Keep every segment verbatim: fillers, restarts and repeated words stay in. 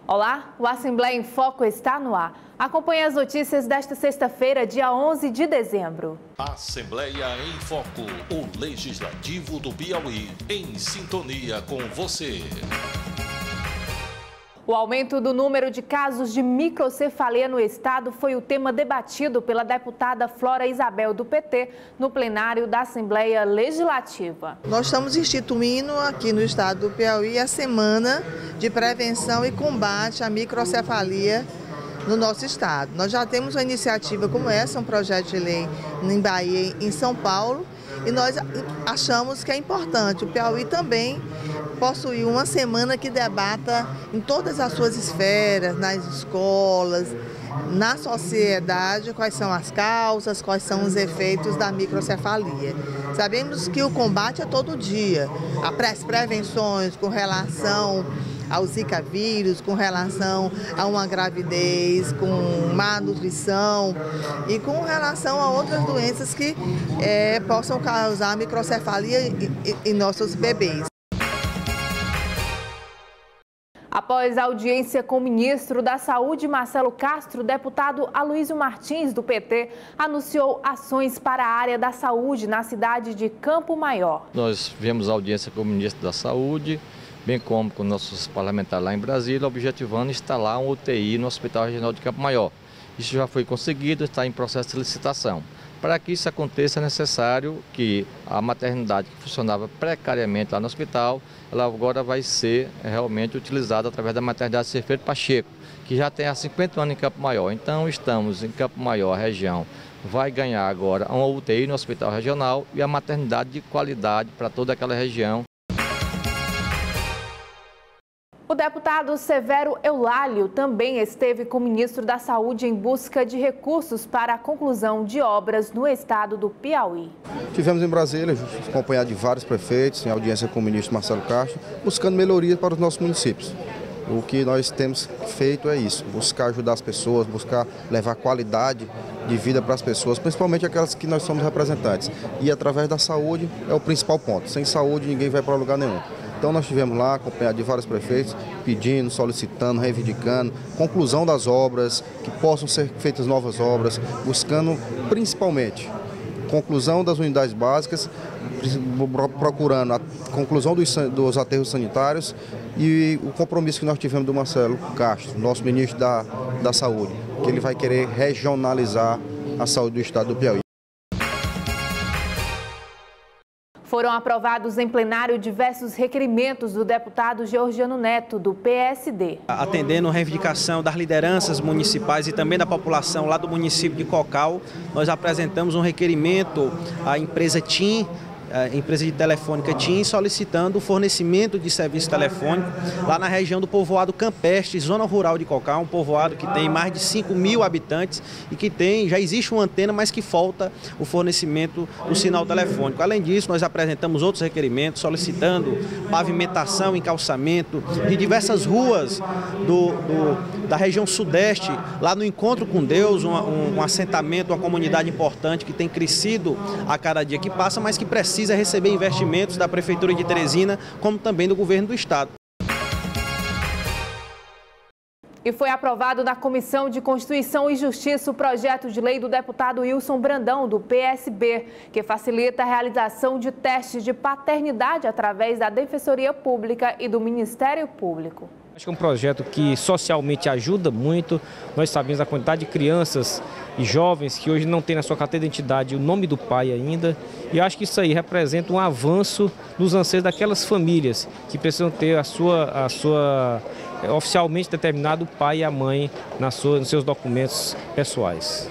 Olá, o Assembleia em Foco está no ar. Acompanhe as notícias desta sexta-feira, dia onze de dezembro. Assembleia em Foco, o Legislativo do Piauí, em sintonia com você. O aumento do número de casos de microcefalia no estado foi o tema debatido pela deputada Flora Isabel, do P T, no plenário da Assembleia Legislativa. Nós estamos instituindo aqui no estado do Piauí a Semana de Prevenção e Combate à Microcefalia no nosso estado. Nós já temos uma iniciativa como essa, um projeto de lei em Bahia, em São Paulo, e nós achamos que é importante o Piauí também possuir uma semana que debata em todas as suas esferas, nas escolas, na sociedade, quais são as causas, quais são os efeitos da microcefalia. Sabemos que o combate é todo dia, as prevenções com relação ao Zika vírus, com relação a uma gravidez, com má nutrição e com relação a outras doenças que é, possam causar microcefalia em nossos bebês. Após a audiência com o ministro da Saúde, Marcelo Castro, o deputado Aloysio Martins, do P T, anunciou ações para a área da saúde na cidade de Campo Maior. Nós tivemos audiência com o ministro da Saúde, bem como com nossos parlamentares lá em Brasília, objetivando instalar um U T I no Hospital Regional de Campo Maior. Isso já foi conseguido, está em processo de licitação. Para que isso aconteça, é necessário que a maternidade que funcionava precariamente lá no hospital, ela agora vai ser realmente utilizada através da maternidade Serfeiro Pacheco, que já tem há cinquenta anos em Campo Maior. Então, estamos em Campo Maior, a região vai ganhar agora uma U T I no Hospital Regional e a maternidade de qualidade para toda aquela região. O deputado Severo Eulálio também esteve com o ministro da Saúde em busca de recursos para a conclusão de obras no estado do Piauí. Tivemos em Brasília, acompanhado de vários prefeitos, em audiência com o ministro Marcelo Castro, buscando melhorias para os nossos municípios. O que nós temos feito é isso, buscar ajudar as pessoas, buscar levar qualidade de vida para as pessoas, principalmente aquelas que nós somos representantes. E através da saúde é o principal ponto. Sem saúde ninguém vai para lugar nenhum. Então nós estivemos lá, acompanhado de vários prefeitos, pedindo, solicitando, reivindicando, conclusão das obras, que possam ser feitas novas obras, buscando principalmente conclusão das unidades básicas, procurando a conclusão dos, dos aterros sanitários e o compromisso que nós tivemos do Marcelo Castro, nosso ministro da, da Saúde, que ele vai querer regionalizar a saúde do estado do Piauí. Foram aprovados em plenário diversos requerimentos do deputado Georgiano Neto, do P S D. Atendendo a reivindicação das lideranças municipais e também da população lá do município de Cocal, nós apresentamos um requerimento à empresa TIM, a empresa de telefônica TIM, solicitando o fornecimento de serviço telefônico lá na região do povoado Campestre, zona rural de Cocal, um povoado que tem mais de cinco mil habitantes e que tem, já existe uma antena, mas que falta o fornecimento do sinal telefônico. Além disso, nós apresentamos outros requerimentos solicitando pavimentação e calçamento de diversas ruas do, do, da região sudeste, lá no Encontro com Deus, um, um, um assentamento, uma comunidade importante que tem crescido a cada dia que passa, mas que precisa precisa receber investimentos da Prefeitura de Teresina, como também do governo do estado. E foi aprovado na Comissão de Constituição e Justiça o projeto de lei do deputado Wilson Brandão, do P S B, que facilita a realização de testes de paternidade através da Defensoria Pública e do Ministério Público. Acho que é um projeto que socialmente ajuda muito. Nós sabemos a quantidade de crianças e jovens que hoje não têm na sua carteira de identidade o nome do pai ainda. E acho que isso aí representa um avanço nos anseios daquelas famílias que precisam ter a sua, a sua oficialmente determinado o pai e a mãe na sua, nos seus documentos pessoais.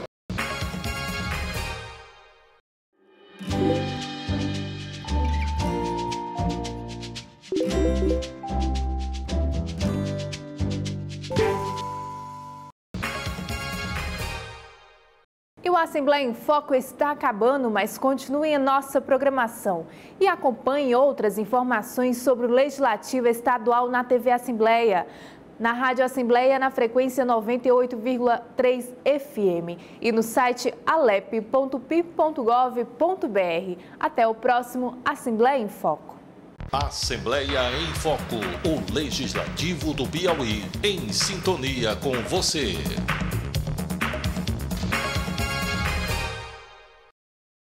E o Assembleia em Foco está acabando, mas continue em nossa programação. E acompanhe outras informações sobre o Legislativo Estadual na T V Assembleia. Na Rádio Assembleia, na frequência noventa e oito vírgula três F M. E no site alep ponto p i ponto gov ponto br. Até o próximo Assembleia em Foco. Assembleia em Foco, o Legislativo do Piauí, em sintonia com você.